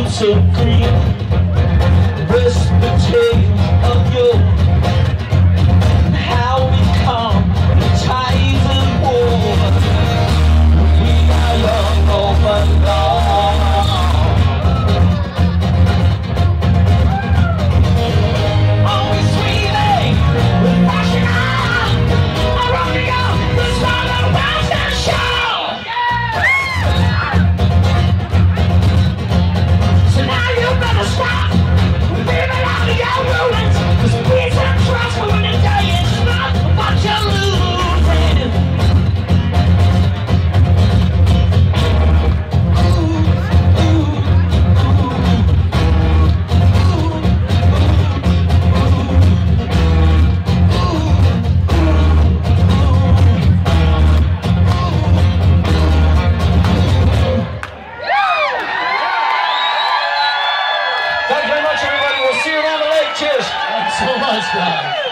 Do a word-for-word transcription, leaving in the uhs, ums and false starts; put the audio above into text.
so green. Rest the tale of your how we come the ties of war. We are young, open long. Always sweetly with passion on. I'm rocking out the swallow rise and show. So now you better stop living out of your ruins. Cause peace and trust for when the day is not what you're losing. Thank you very much, everybody. We'll see you around the lake. Cheers. Thanks so much, guys.